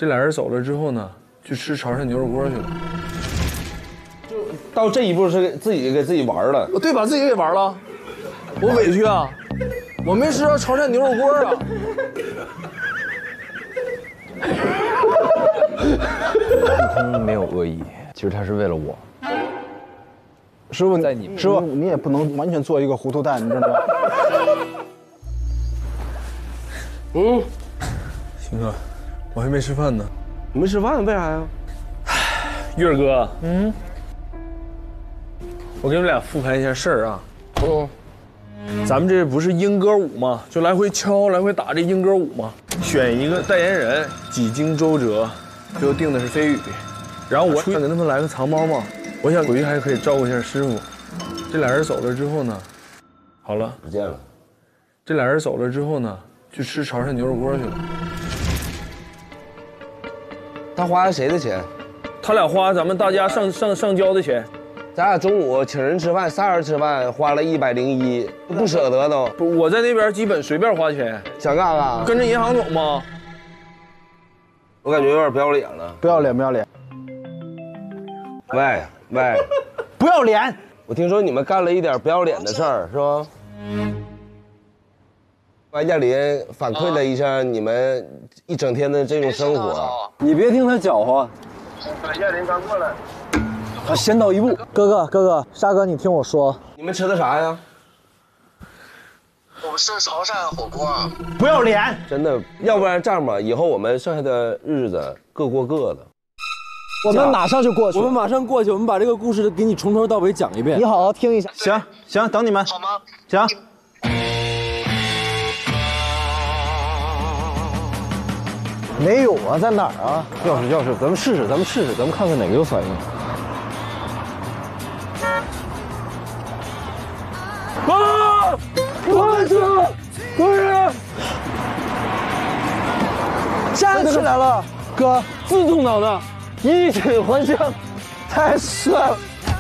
这俩人走了之后呢，去吃潮汕牛肉锅去了。 就到这一步是自己给自己玩了， 对，把自己给玩了。我委屈啊，我没吃到潮汕牛肉锅啊。 悟空没有恶意，其实他是为了我。师傅，在你师傅，你也不能完全做一个糊涂蛋，你知道吗？ 鑫哥，我还没吃饭呢。 你没吃饭为啥呀？ 月儿哥，我给你们俩复盘一下事儿啊。咱们这不是莺歌舞吗？就来回敲，来回打这莺歌舞吗？选一个代言人，几经周折，最后定的是飞宇。然后我想给他们来个藏猫嘛，我想回去还可以照顾一下师傅。这俩人走了之后呢，好了， 不见了。 这俩人走了之后呢，去吃潮汕牛肉锅去了。 他花谁的钱？ 他俩花咱们大家上交的钱。 咱俩中午请人吃饭，3人吃饭花了101，不舍得都。 不，我在那边基本随便花钱。 想干啥？ 跟着银行走吗？ 我感觉有点不要脸了。 不要脸，不要脸！ 喂， 不要脸！ 我听说你们干了一点不要脸的事儿，是吧？白嘉林反馈了一下你们一整天的这种生活。 你别听他搅和。 白嘉林刚过来。 他先到一步。哥哥，沙哥，你听我说。 你们吃的啥呀？ 我们吃潮汕火锅。 不要脸！ 真的，要不然这样吧，以后我们剩下的日子各过各的。 我们马上就过去。 我们马上过去，我们把这个故事给你从头到尾讲一遍。 你好好听一下。行，等你们。 好吗？ 行。没有啊，在哪儿啊？钥匙，咱们试试，咱们看看哪个有反应。 啊！我操！快点！ 站起来了，哥， 自动挡的， 衣锦还乡，太帅了！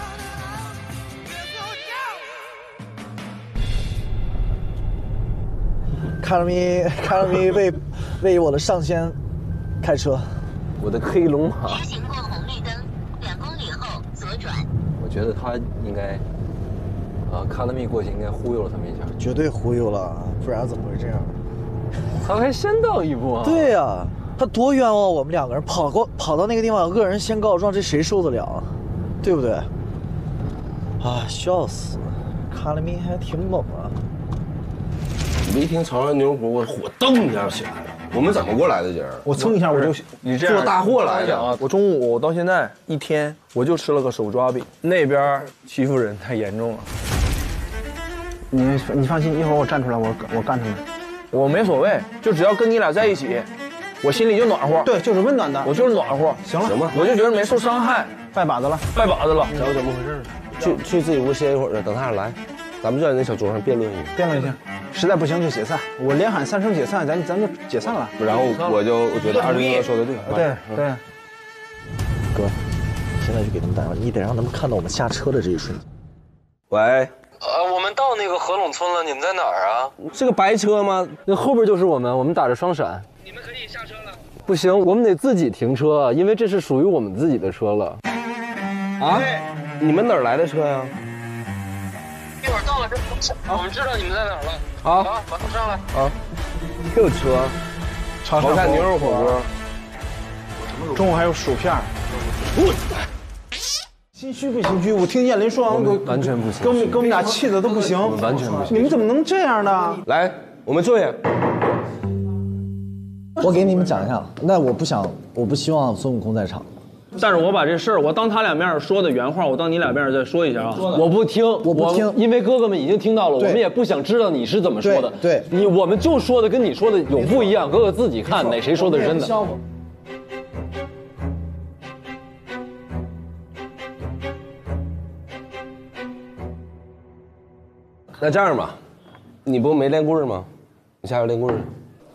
卡拉米为我的上仙开车， 我的黑龙马。 直行过红绿灯，2公里后左转。 我觉得他应该，卡拉米过去应该忽悠了他们一下， 绝对忽悠了，不然怎么会这样？ 他还先到一步啊！ 对呀，他多冤枉我们2个人跑到那个地方，恶人先告状，这谁受得了啊？对不对？啊，笑死！卡拉米还挺猛啊！ 你一听潮汕牛肉锅，我火噔一下起来了。我们怎么过来的今儿？ 我蹭一下我就你这样做大货来的啊！我中午到现在一天我就吃了个手抓饼，那边欺负人太严重了。 你放心，一会儿我站出来，我干他们。 我没所谓，就只要跟你俩在一起，我心里就暖和。 对，就是温暖的。 我就是暖和。 行了， 行吧， 我就觉得没受伤害， 拜把子了。 拜把子了。 知道怎么回事？去自己屋歇一会儿，等他俩来，咱们就在那小桌上辩论一下。 辩论一下，实在不行就解散。我连喊3声解散，咱就解散了。 然后我觉得26哥说的对。 对。哥，现在就给他们打电话，你得让他们看到我们下车的这一瞬间。 喂。 我们到那个合拢村了，你们在哪儿啊？ 是个白车吗？ 那后边就是我们打着双闪。 你们可以下车了。 不行，我们得自己停车，因为这是属于我们自己的车了。 啊？你们哪儿来的车呀？ 一会儿到了这，我们知道你们在哪儿了。 好， 马上上来。 啊，有车，潮汕牛肉火锅， 中午还有薯片。心虚不心虚？我听燕林说完，我完全不行， 跟我们俩气的都不行， 完全不行。 你们怎么能这样呢？ 来，我们坐下。 我给你们讲一下，那我不希望孙悟空在场。 但是我把这事儿，我当他俩面说的原话，我当你俩面再说一下啊。 我不听，因为哥哥们已经听到了，我们也不想知道你是怎么说的。 对， 我们就说的跟你说的有不一样，哥哥自己看哪谁说的是真的。 那这样吧，你不没练棍吗？你下去练棍。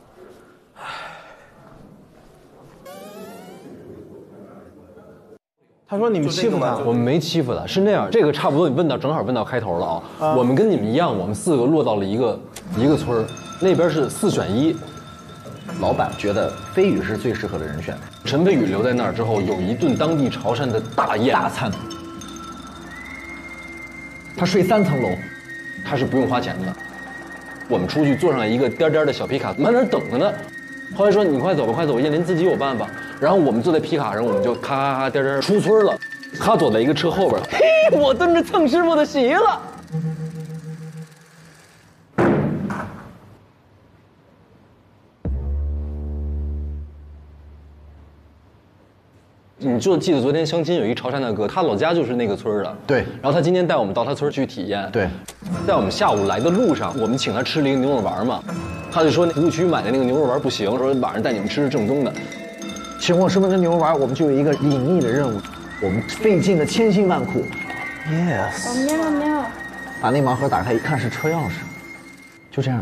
他说你们欺负他， 我们没欺负他，是那样。这个差不多，你正好问到开头了啊。我们跟你们一样，我们4个落到了一个村儿，那边是4选1， 老板觉得飞宇是最适合的人选。 陈飞宇留在那儿之后，有一顿当地潮汕的大宴大餐，他睡3层楼， 他是不用花钱的。我们出去坐上一个颠颠的小皮卡，满那儿等着呢。后来说你快走吧，快走吧，燕林自己有办法。然后我们坐在皮卡上，我们就咔咔咔颠颠出村了。他躲在一个车后边，嘿，我蹲着蹭师傅的席了。你就记得昨天相亲有一潮汕大哥，他老家就是那个村的。 对。 然后他今天带我们到他村去体验。 对。 在我们下午来的路上，我们请他吃了一个牛肉丸嘛，他就说服务区买的那个牛肉丸不行，说晚上带你们吃正宗的。 请我吃完这牛肉丸，我们就有一个隐秘的任务，我们费尽了千辛万苦。Yes。 喵。 把那盲盒打开一看是车钥匙，就这样。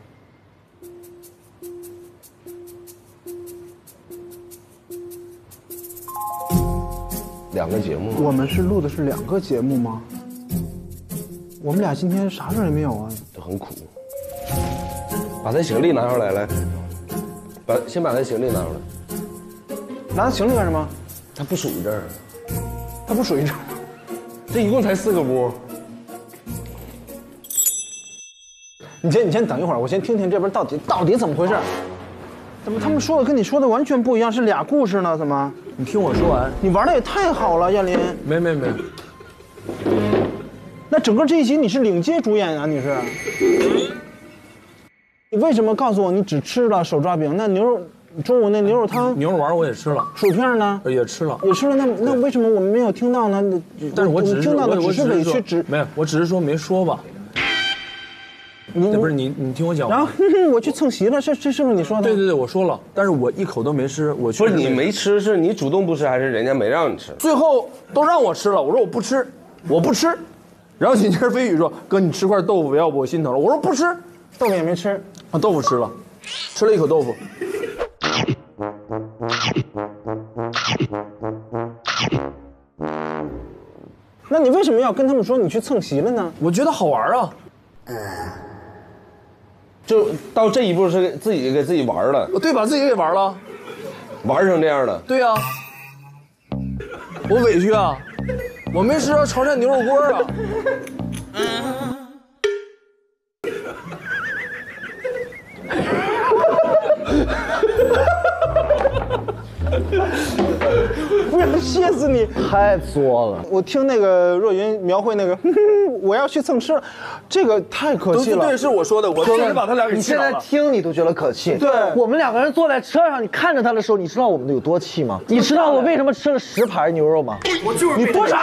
2个节目， 我们是录的是2个节目吗？我们俩今天啥事儿也没有啊， 都很苦。把他行李拿出来，来，先把他行李拿出来。 拿他行李干什么？ 他不属于这儿， 他不属于这儿。 这一共才4个屋。 你先等一会儿，我先听听这边到底怎么回事。怎么他们说的跟你说的完全不一样，是俩故事呢？怎么？ 你听我说完。 你玩的也太好了，燕林。 没。 那整个这一集你是领街主演啊？你是？你为什么告诉我你只吃了手抓饼？那中午那牛肉汤、 牛肉丸我也吃了， 薯片呢？ 也吃了。 那为什么我们没有听到呢？ 但是我只是听到的只是委屈， 没有，我只是说没说吧。不是你听我讲。 然后我去蹭席了，这是不是你说的？ 对，我说了，但是我一口都没吃。我不是你没吃，是你主动不吃，还是人家没让你吃？ 最后都让我吃了，我说我不吃。然后紧接着飞宇说：“哥，你吃块豆腐，要不我心疼了。”我说不吃， 豆腐也没吃。 啊，豆腐吃了，吃了一口豆腐。 那你为什么要跟他们说你去蹭席了呢？ 我觉得好玩啊。 就到这一步是自己给自己玩了， 对，把自己给玩了， 玩成这样的。 对呀，我委屈啊，我没吃到潮汕牛肉锅啊。 我想歇死你！ 太作了。 我听那个若云描绘那个，我要去蹭吃了，这个太可气了。 对，是我说的，我确实把他俩给你现在听你都觉得可气。 对， 我们2个人坐在车上，你看着他的时候，你知道我们有多气吗？你知道我为什么吃了10盘牛肉吗？ 我就是你多少？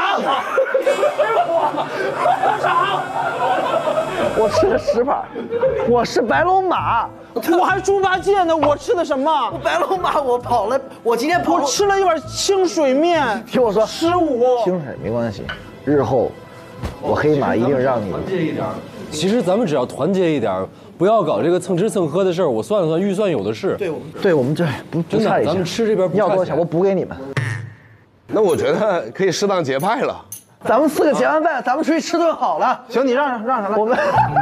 我吃了10盘，我是白龙马， 我还猪八戒呢，我吃的什么？ 白龙马，我跑了，我今天我吃了一碗清水面。 听我说 ，15。 清水没关系，日后我黑马一定让你团结一点。其实咱们只要团结一点，不要搞这个蹭吃蹭喝的事儿。我算了算，预算有的是。 对我们这不差一些。 咱们吃这边不要多少钱我补给你们。 那我觉得可以适当结派了。 咱们4个结完饭，咱们出去吃顿好了。 行，你让来。 我们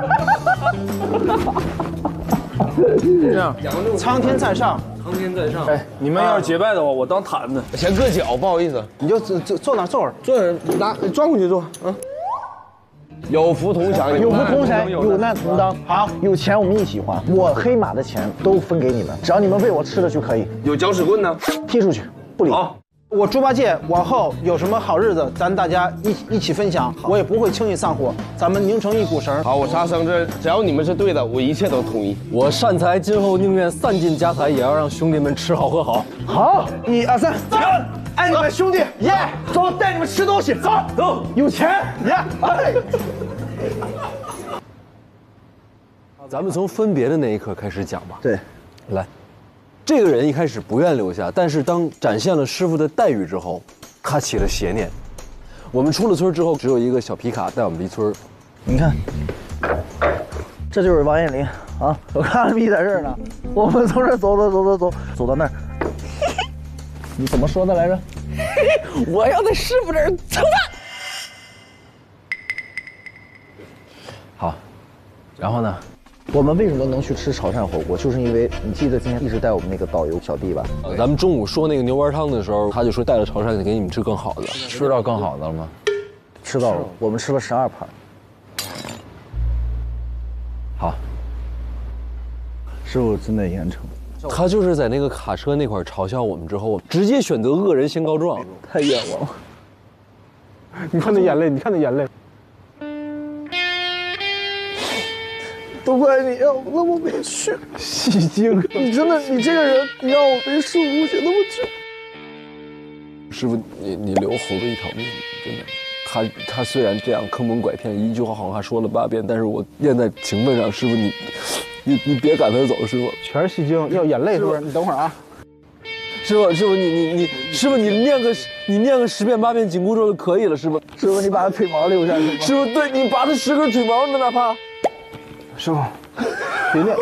这样，苍天在上。 哎，你们要是结拜的话，我当坛子。 先硌脚，不好意思， 你就坐哪坐会儿， 坐着拿转过去坐啊。有福同享， 有福同享，有难同当。好，有钱我们一起还，我黑马的钱都分给你们，只要你们喂我吃的就可以。 有搅屎棍呢， 踢出去，不理。 好。 我猪八戒往后有什么好日子，咱大家一起分享，我也不会轻易散伙，咱们拧成一股绳。 好，我沙僧这只要你们是对的，我一切都同意。 我善财今后宁愿散尽家财，也要让兄弟们吃好喝好。 好，1、2、3，爱你们兄弟，耶！走，带你们吃东西，走，有钱，耶！哎， 咱们从分别的那一刻开始讲吧。 对， 来。这个人一开始不愿留下，但是当展现了师傅的待遇之后，他起了邪念。我们出了村之后，只有一个小皮卡带我们离村。 你看，这就是王彦霖啊！我看你在这儿呢。我们从这走到那儿。你怎么说的来着？ 我要在师傅这儿蹭饭。 好，然后呢？ 我们为什么能去吃潮汕火锅？就是因为你记得今天一直带我们那个导游小弟吧？ 咱们中午说那个牛丸汤的时候，他就说带了潮汕给你们吃更好的。 吃到更好的了吗？ 吃到了，我们吃了12盘。 好， 师傅真的严惩， 他就是在那个卡车那块嘲笑我们之后，直接选择恶人先告状， 太冤枉了。 你看那眼泪，你看那眼泪。 都怪你啊！我怎么没去？ 戏精， 你真的，你这个人，你让我陪师傅写那么久。 师傅，你留猴子一条命，真的。他虽然这样坑蒙拐骗，一句话好话说了8遍，但是我念在情分上，师傅你别赶他走，师傅。 全是戏精，要眼泪是不是？你等会儿啊。 师傅，师傅你念个10遍8遍紧箍咒就可以了，师傅。 师傅，你把他腿毛留下去吧。 师傅，对你拔他10根腿毛呢，哪怕。 师傅，别念。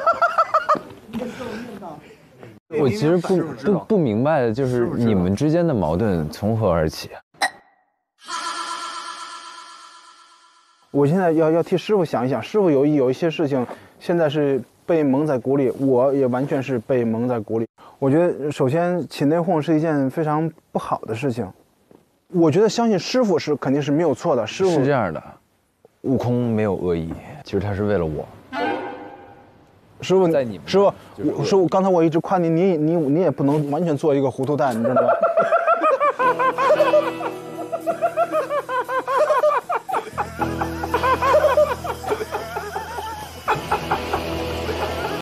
我其实不明白的就是你们之间的矛盾从何而起？ 我现在要替师傅想一想，师傅有一些事情现在是被蒙在鼓里，我也完全是被蒙在鼓里。我觉得首先起内讧是一件非常不好的事情。我觉得相信师傅肯定是没有错的。师傅是这样的，悟空没有恶意，其实他是为了我。 师傅， 在你们师傅，刚才我一直夸你，你也不能完全做一个糊涂蛋，你知道吗？